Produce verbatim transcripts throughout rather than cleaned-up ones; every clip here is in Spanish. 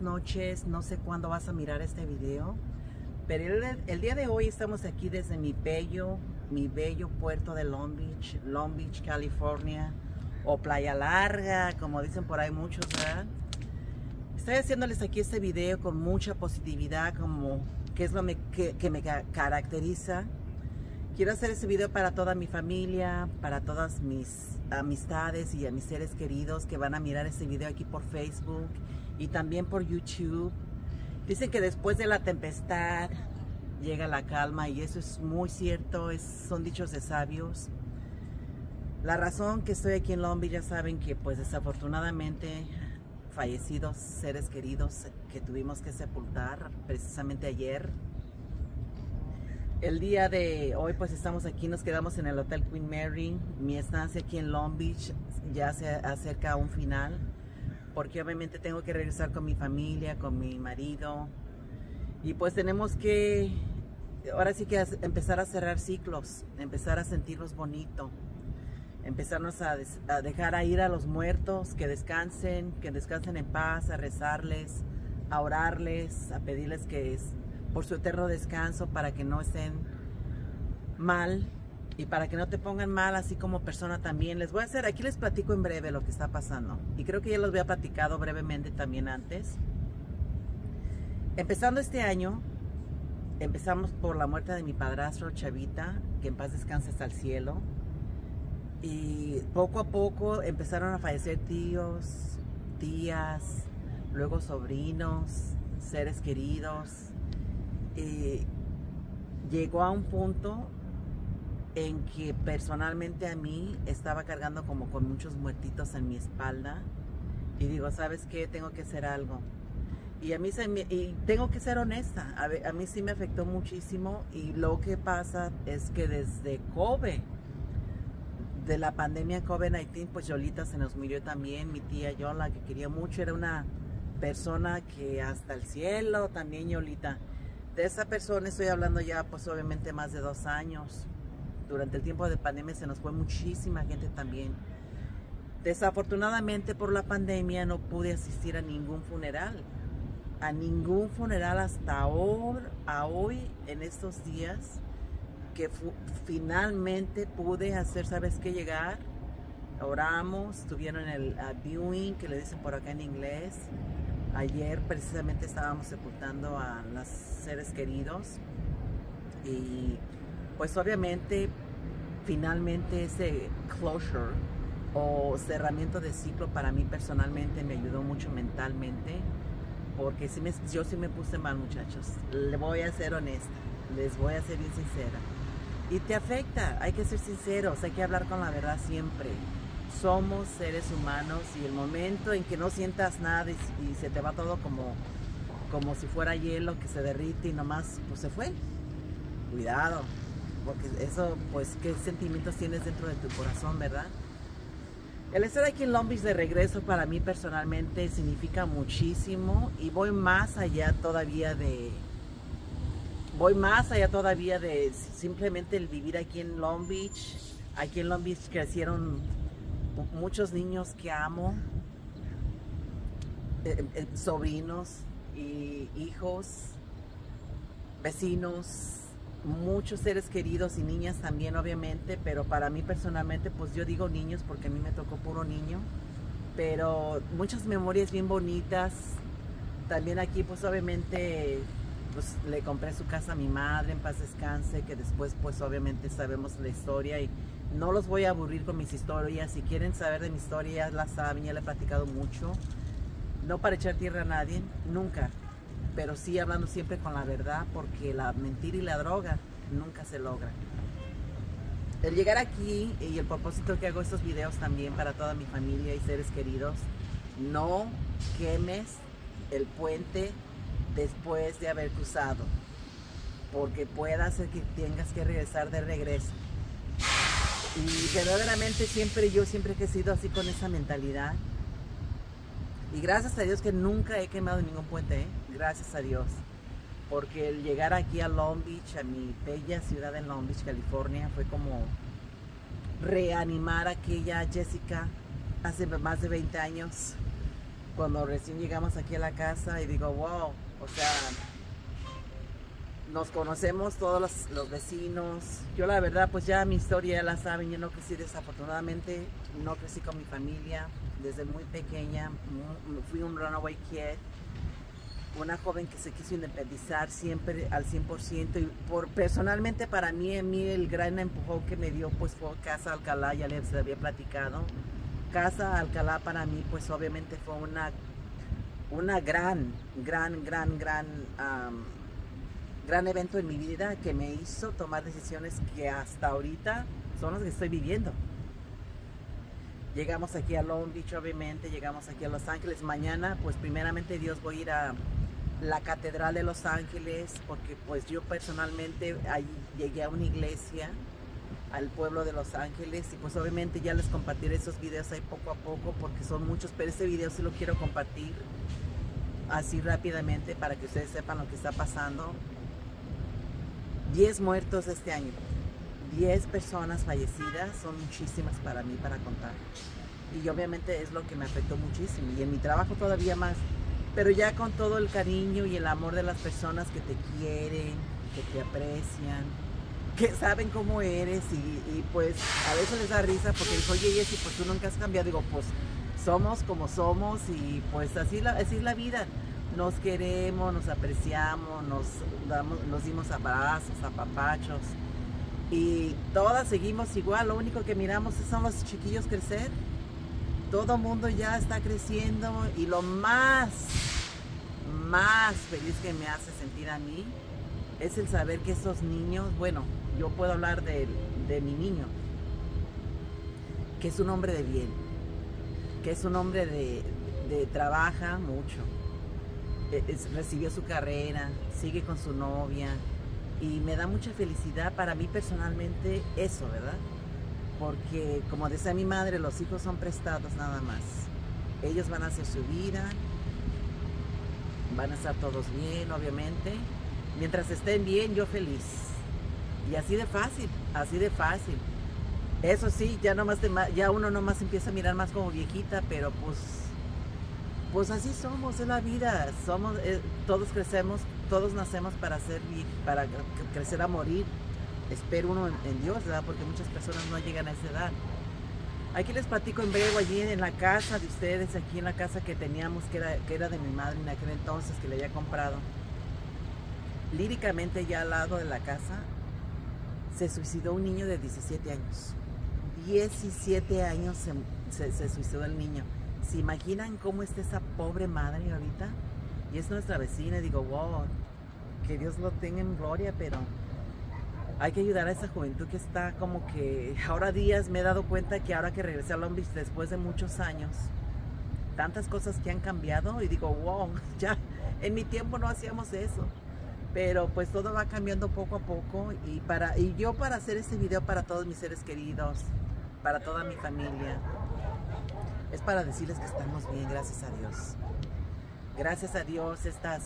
noches. No sé cuándo vas a mirar este video, pero el, el día de hoy estamos aquí desde mi bello, mi bello puerto de Long Beach, Long Beach, California, o Playa Larga, como dicen por ahí muchos, ¿verdad? Estoy haciéndoles aquí este video con mucha positividad, como que es lo me, que, que me caracteriza. Quiero hacer este video para toda mi familia, para todas mis amistades y a mis seres queridos que van a mirar este video aquí por Facebook y también por YouTube. Dicen que después de la tempestad llega la calma, y eso es muy cierto, es, son dichos de sabios. La razón que estoy aquí en Long Beach, ya saben que pues desafortunadamente fallecidos seres queridos que tuvimos que sepultar precisamente ayer. El día de hoy pues estamos aquí, nos quedamos en el Hotel Queen Mary. Mi estancia aquí en Long Beach ya se acerca a un final, porque obviamente tengo que regresar con mi familia, con mi marido, y pues tenemos que, ahora sí que empezar a cerrar ciclos, empezar a sentirnos bonito, empezarnos a, des, a dejar a ir a los muertos, que descansen, que descansen en paz, a rezarles, a orarles, a pedirles que es por su eterno descanso, para que no estén mal y para que no te pongan mal así como persona también. Les voy a hacer, aquí les platico en breve lo que está pasando, y creo que ya los había platicado brevemente también antes. Empezando este año, empezamos por la muerte de mi padrastro Chavita, que en paz descanse hasta el cielo, y poco a poco empezaron a fallecer tíos, tías, luego sobrinos, seres queridos. Eh, llegó a un punto en que personalmente a mí estaba cargando como con muchos muertitos en mi espalda, y digo, ¿sabes qué? Tengo que hacer algo. Y a mí se me, y tengo que ser honesta, a, a mí sí me afectó muchísimo, y lo que pasa es que desde COVID, de la pandemia COVID diecinueve, pues Yolita se nos murió también, mi tía Yola, que quería mucho, era una persona que hasta el cielo, también Yolita. De esa persona estoy hablando ya pues obviamente más de dos años. Durante el tiempo de pandemia se nos fue muchísima gente también. Desafortunadamente por la pandemia no pude asistir a ningún funeral. A ningún funeral hasta ahora, a hoy, en estos días, que finalmente pude hacer, ¿sabes qué? Llegar, oramos, estuvieron en el uh, viewing, que le dicen por acá en inglés. Ayer precisamente estábamos sepultando a los seres queridos, y pues obviamente finalmente ese closure o cerramiento de ciclo para mí personalmente me ayudó mucho mentalmente, porque sí me, yo sí me puse mal, muchachos. Le voy a ser honesta, les voy a ser bien sincera. Y te afecta, hay que ser sinceros, hay que hablar con la verdad siempre. Somos seres humanos, y el momento en que no sientas nada y, y se te va todo como, como si fuera hielo que se derrite y nomás pues se fue, cuidado, porque eso, pues, ¿qué sentimientos tienes dentro de tu corazón, verdad? El estar aquí en Long Beach de regreso para mí personalmente significa muchísimo, y voy más allá todavía de, voy más allá todavía de simplemente el vivir aquí en Long Beach. Aquí en Long Beach crecieron muchos niños que amo, eh, eh, sobrinos y hijos, vecinos, muchos seres queridos y niñas también obviamente, pero para mí personalmente pues yo digo niños porque a mí me tocó puro niño, pero muchas memorias bien bonitas. También aquí pues obviamente pues le compré su casa a mi madre, en paz descanse, que después pues obviamente sabemos la historia, y no los voy a aburrir con mis historias. Si quieren saber de mi historia, ya la saben, ya le he platicado mucho. No para echar tierra a nadie, nunca. Pero sí hablando siempre con la verdad, porque la mentira y la droga nunca se logra. El llegar aquí y el propósito que hago estos videos también para toda mi familia y seres queridos, no quemes el puente después de haber cruzado, porque puede hacer que tengas que regresar de regreso. Y verdaderamente siempre, yo siempre he sido así, con esa mentalidad. Y gracias a Dios que nunca he quemado ningún puente, ¿eh? Gracias a Dios. Porque el llegar aquí a Long Beach, a mi bella ciudad de Long Beach, California, fue como reanimar a aquella Jessica hace más de veinte años, cuando recién llegamos aquí a la casa y digo, wow, o sea, nos conocemos todos los, los vecinos. Yo la verdad, pues ya mi historia ya la saben, yo no crecí desafortunadamente, no crecí con mi familia desde muy pequeña, fui un runaway kid, una joven que se quiso independizar siempre al cien por ciento y por, personalmente para mí, a mí el gran empujón que me dio pues fue Casa Alcalá, ya les había platicado. Casa Alcalá para mí pues obviamente fue una, una gran, gran, gran, gran, um, gran evento en mi vida que me hizo tomar decisiones que hasta ahorita son las que estoy viviendo. Llegamos aquí a Long Beach, obviamente, llegamos aquí a Los Ángeles. Mañana, pues primeramente Dios, voy a ir a la Catedral de Los Ángeles, porque pues yo personalmente ahí llegué a una iglesia, al pueblo de Los Ángeles, y pues obviamente ya les compartiré esos videos ahí poco a poco, porque son muchos, pero ese video sí lo quiero compartir así rápidamente para que ustedes sepan lo que está pasando. diez muertos este año. diez personas fallecidas, son muchísimas para mí para contar. Y obviamente es lo que me afectó muchísimo. Y en mi trabajo todavía más. Pero ya con todo el cariño y el amor de las personas que te quieren, que te aprecian, que saben cómo eres. Y, y pues a veces les da risa porque dicen, oye Jessy, pues tú nunca has cambiado. Digo, pues somos como somos y pues así, la, así es la vida. Nos queremos, nos apreciamos, nos, damos, nos dimos abrazos, apapachos. Y todas seguimos igual, lo único que miramos son los chiquillos crecer. Todo el mundo ya está creciendo y lo más, más feliz que me hace sentir a mí es el saber que esos niños, bueno, yo puedo hablar de, de mi niño, que es un hombre de bien, que es un hombre de, de trabaja mucho, es, recibió su carrera, sigue con su novia. Y me da mucha felicidad para mí personalmente eso, ¿verdad? Porque como decía mi madre, los hijos son prestados nada más. Ellos van a hacer su vida, van a estar todos bien, obviamente. Mientras estén bien, yo feliz. Y así de fácil, así de fácil. Eso sí, ya, nomás te, ya uno nomás empieza a mirar más como viejita, pero pues... Pues así somos, es la vida, somos, eh, todos crecemos, todos nacemos para ser, para crecer a morir. Espero uno en, en Dios, ¿verdad? Porque muchas personas no llegan a esa edad. Aquí les platico en breve, allí en la casa de ustedes, aquí en la casa que teníamos, que era, que era de mi madre en aquel entonces, que le había comprado. Líricamente ya al lado de la casa, se suicidó un niño de diecisiete años. diecisiete años se, se, se suicidó el niño. ¿Se imaginan cómo está esa pobre madre ahorita? Y es nuestra vecina, y digo, wow, que Dios lo tenga en gloria, pero hay que ayudar a esa juventud que está como que... Ahora días me he dado cuenta que ahora que regresé a Long Beach después de muchos años, tantas cosas que han cambiado, y digo, wow, ya en mi tiempo no hacíamos eso. Pero pues todo va cambiando poco a poco, y, para, y yo para hacer este video para todos mis seres queridos, para toda mi familia, es para decirles que estamos bien, gracias a Dios. Gracias a Dios estas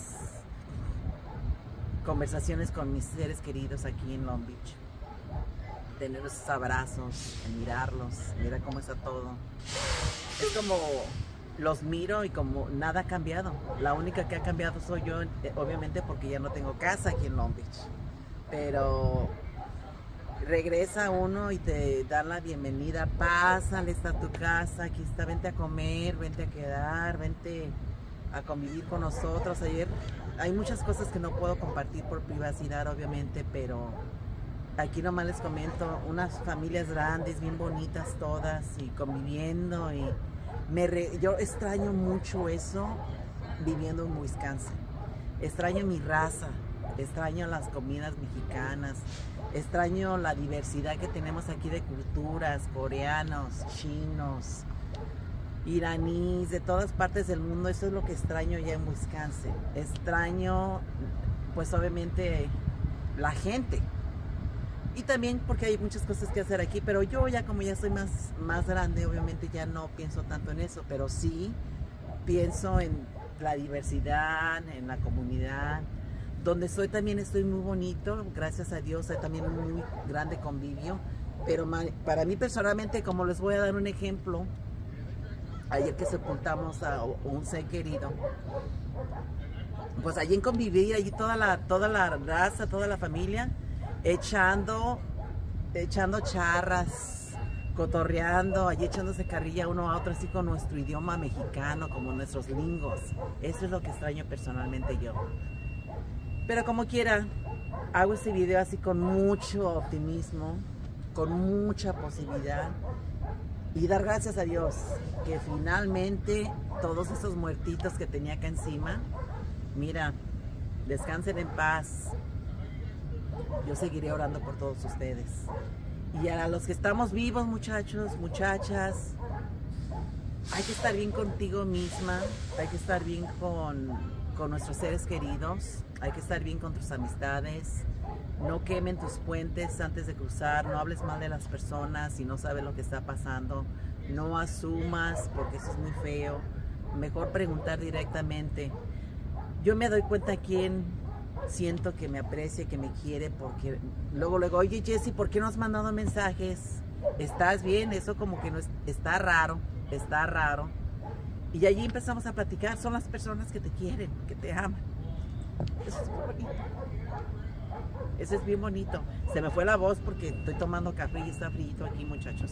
conversaciones con mis seres queridos aquí en Long Beach. Tener esos abrazos, mirarlos, mira cómo está todo. Es como los miro y como nada ha cambiado. La única que ha cambiado soy yo, obviamente porque ya no tengo casa aquí en Long Beach. Pero... regresa uno y te dan la bienvenida, pásale, está tu casa, aquí está, vente a comer, vente a quedar, vente a convivir con nosotros. Ayer hay muchas cosas que no puedo compartir por privacidad, obviamente, pero aquí nomás les comento, unas familias grandes, bien bonitas todas, y conviviendo, y me re, yo extraño mucho eso viviendo en Wisconsin. Extraño mi raza, extraño las comidas mexicanas, extraño la diversidad que tenemos aquí de culturas, coreanos, chinos, iraníes, de todas partes del mundo. Eso es lo que extraño ya en Wisconsin. Extraño, pues obviamente, la gente. Y también porque hay muchas cosas que hacer aquí, pero yo ya como ya soy más, más grande, obviamente ya no pienso tanto en eso, pero sí pienso en la diversidad, en la comunidad. Donde estoy también estoy muy bonito, gracias a Dios, hay también un muy grande convivio, pero para mí personalmente, como les voy a dar un ejemplo, ayer que sepultamos a un ser querido, pues allí en convivir, allí toda la, toda la raza, toda la familia, echando, echando charras, cotorreando, allí echándose carrilla uno a otro, así con nuestro idioma mexicano, como nuestros lingos. Eso es lo que extraño personalmente yo. Pero como quiera, hago este video así con mucho optimismo, con mucha posibilidad, y dar gracias a Dios que finalmente todos esos muertitos que tenía acá encima, mira, descansen en paz. Yo seguiré orando por todos ustedes. Y a los que estamos vivos, muchachos, muchachas, hay que estar bien contigo misma, hay que estar bien con, con nuestros seres queridos, hay que estar bien con tus amistades. No quemen tus puentes antes de cruzar, no hables mal de las personas si no sabes lo que está pasando, no asumas porque eso es muy feo, mejor preguntar directamente. Yo me doy cuenta a quién siento que me aprecia, que me quiere, porque luego, luego, oye Jessy, ¿por qué no has mandado mensajes? ¿Estás bien? Eso como que no es, está raro, está raro. Y allí empezamos a platicar, son las personas que te quieren, que te aman. Eso es muy bonito. Eso es bien bonito. Se me fue la voz porque estoy tomando café y está frío aquí, muchachos.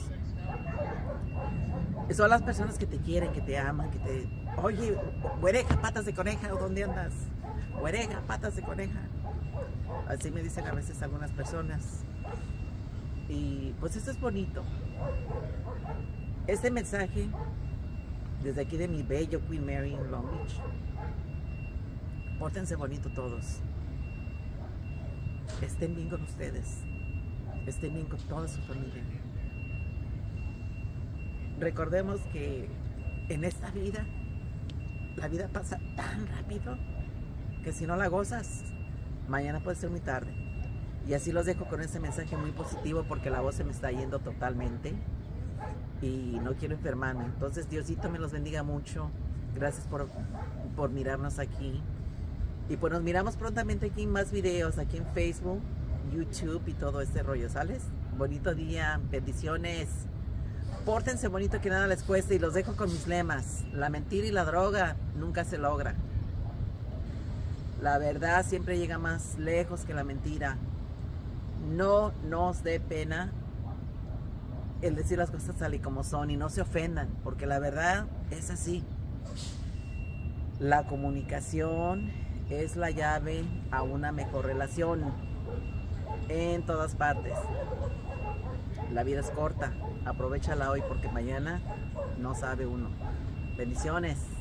Son las personas que te quieren, que te aman, que te... Oye, güereja, patas de coneja, ¿dónde andas? Güereja, patas de coneja. Así me dicen a veces algunas personas. Y pues esto es bonito. Este mensaje, desde aquí de mi bello Queen Mary en Long Beach. Pórtense bonito todos. Estén bien con ustedes, estén bien con toda su familia. Recordemos que en esta vida, la vida pasa tan rápido que si no la gozas, mañana puede ser muy tarde. Y así los dejo con ese mensaje muy positivo porque la voz se me está yendo totalmente y no quiero enfermarme. Entonces Diosito me los bendiga mucho. Gracias por, por mirarnos aquí. Y pues nos miramos prontamente aquí en más videos, aquí en Facebook, YouTube y todo este rollo, ¿sales? Bonito día, bendiciones. Pórtense bonito, que nada les cueste, y los dejo con mis lemas. La mentira y la droga nunca se logra. La verdad siempre llega más lejos que la mentira. No nos dé pena el decir las cosas tal y como son y no se ofendan, porque la verdad es así. La comunicación es la llave a una mejor relación en todas partes. La vida es corta, aprovéchala hoy porque mañana no sabe uno. Bendiciones.